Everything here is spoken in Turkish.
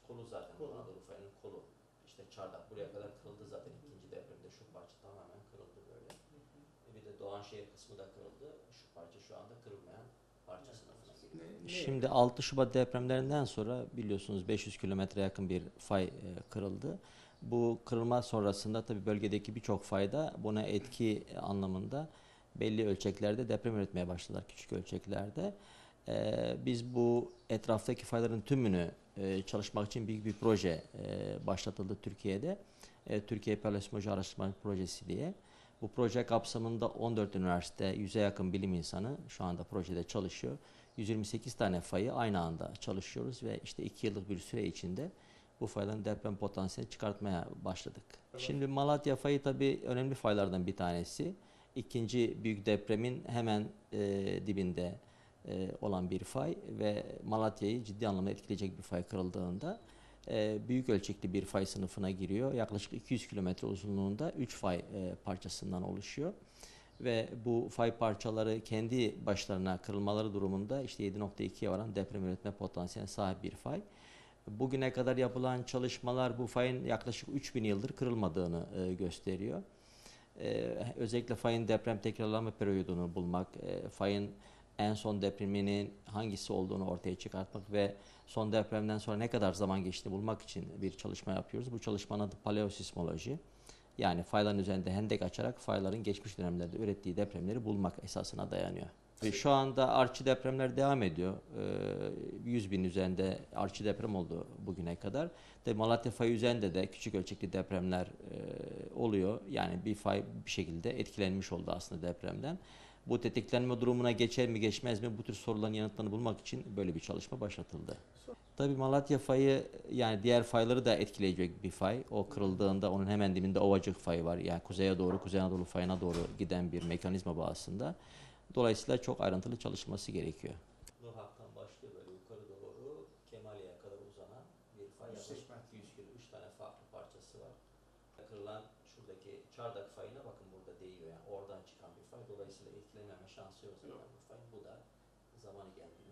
kolu zaten. Kolu. Anadolu fayının kolu. İşte çardak buraya kadar kırıldı zaten ikinci depremde. Şu parça tamamen kırıldı böyle. Bir de Doğanşehir kısmı da kırıldı. Şu parça şu anda kırılmayan parça sınıfına giriyor. Şimdi 6 Şubat depremlerinden sonra biliyorsunuz 500 kilometre yakın bir fay kırıldı. Bu kırılma sonrasında tabii bölgedeki birçok fayda buna etki anlamında belli ölçeklerde deprem üretmeye başladılar, küçük ölçeklerde. Biz bu etraftaki fayların tümünü çalışmak için büyük bir proje başlatıldı Türkiye'de. Türkiye Paleosmoloji Araştırma Projesi diye. Bu proje kapsamında 14 üniversite, 100'e yakın bilim insanı şu anda projede çalışıyor. 128 tane fayı aynı anda çalışıyoruz ve işte 2 yıllık bir süre içinde bu fayların deprem potansiyelini çıkartmaya başladık. Şimdi Malatya fayı tabii önemli faylardan bir tanesi. İkinci büyük depremin hemen dibinde olan bir fay ve Malatya'yı ciddi anlamda etkileyecek bir fay kırıldığında büyük ölçekli bir fay sınıfına giriyor. Yaklaşık 200 kilometre uzunluğunda 3 fay parçasından oluşuyor. Ve bu fay parçaları kendi başlarına kırılmaları durumunda işte 7.2'ye varan deprem üretme potansiyeline sahip bir fay. Bugüne kadar yapılan çalışmalar bu fayın yaklaşık 3000 yıldır kırılmadığını gösteriyor. Özellikle fayın deprem tekrarlama periyodunu bulmak, fayın en son depreminin hangisi olduğunu ortaya çıkartmak ve son depremden sonra ne kadar zaman geçtiğini bulmak için bir çalışma yapıyoruz. Bu çalışmanın adı paleosismoloji. Yani fayların üzerinde hendek açarak fayların geçmiş dönemlerde ürettiği depremleri bulmak esasına dayanıyor. Ve şu anda artçı depremler devam ediyor. 100 bin üzerinde artçı deprem oldu bugüne kadar. Malatya fayı üzerinde de küçük ölçekli depremler oluyor. Yani bir fay bir şekilde etkilenmiş oldu aslında depremden. Bu tetiklenme durumuna geçer mi geçmez mi bu tür soruların yanıtlarını bulmak için böyle bir çalışma başlatıldı. Tabii Malatya fayı yani diğer fayları da etkileyecek bir fay. O kırıldığında onun hemen dibinde Ovacık fayı var. Yani kuzeye doğru, Kuzey Anadolu fayına doğru giden bir mekanizma bağısında. Dolayısıyla çok ayrıntılı çalışılması gerekiyor. Nuhak'tan başlıyor böyle yukarı doğru Kemaliye'ye kadar uzanan bir fay. Yaklaşık 200 kilo, 3 tane farklı parçası var. Kırılan şuradaki çardak fayına bakın burada değiyor. Yani oradan çıkan bir fay. Dolayısıyla etkilenmeme şansı yok zaten bu fay. Bu da zamanı geldi.